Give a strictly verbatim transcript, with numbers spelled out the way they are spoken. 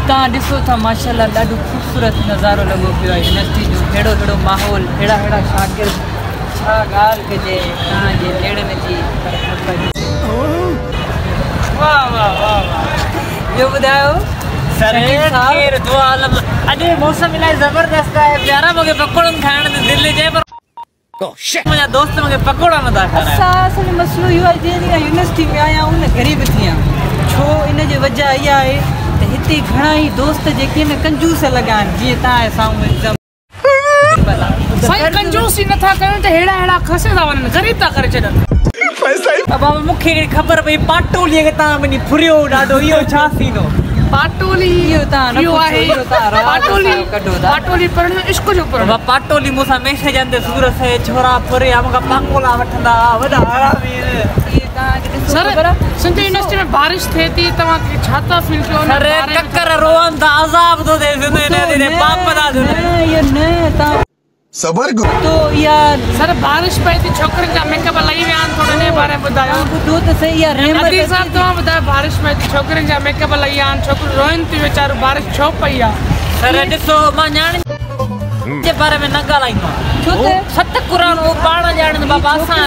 तव्हां ॾिसो था माशाल्लाह ॾाढो ख़ूबसूरत नज़ारो लॻो पियो आहे यूनिवर्सिटी जो अहिड़ो अहिड़ो माहौल अहिड़ा अहिड़ा शागिर्द छा ॻाल्हि कजे तव्हांजे लेड़ में थी वाह वाह वाह ॿियो ॿुधायो अॼु मौसम इलाही ज़बरदस्त आहे प्यारा मूंखे पकोड़नि खाइण जो दिलि चए पर मुंहिंजा दोस्त मूंखे पकोड़ा नथा खाराइनि असां असुल मसइलो इहो आहे जीअं यूनिवर्सिटी में आया आहियूं न ग़रीब थी आहियां छो इन जी वजह इहा आहे त हिते घणा ई दोस्त जेके न कंजूस लॻा आहिनि जीअं तव्हांजे साम्हूं हिकदमि साईं कंजूसी नथा कनि त अहिड़ा अहिड़ा खसे था वञनि ग़रीब था करे छॾनि बाबा मूंखे ख़बर पई पाटोलीअ खे तव्हां वञी फुरियो ॾाढो इहो छा थींदो पाटोली इहो तव्हां इहो आहे पाटोली पाटोली पढ़ण इश्क जो पढ़ण बाबा पाटोली मूंसां मैसेज आंदे सूरत से छोरा फुरे मूंखां पाकोला वठंदा वॾा हरामी सर सिंधी यूनिवर्सिटी में बारिश थिए थी तव्हांखे छा था फील कयो अरे ककर रोअनि था अज़ाब थो थिए सिंधी यूनिवर्सिटी पाप था थियनि इहो न तव्हां सबर तो यार सर बारिश पए थी छोकिरनि जा मेकअप लही विया आहिनि थोरो इन बारे में ॿुधायो ॿुधो त सही आहे रहमत साहब तव्हां ॿुधायो बारिश पए थी छोकिरनि जा मेकअप लही विया आहिनि छोकिरियूं रोइनि थियूं वीचारियूं बारिश छो पई आहे सर ॾिसो मां न्याणी जे बारे में न ॻाल्हाईंदो आहियां छो त सत क़ुरान उहो पाण ॼाणनि बाबा असां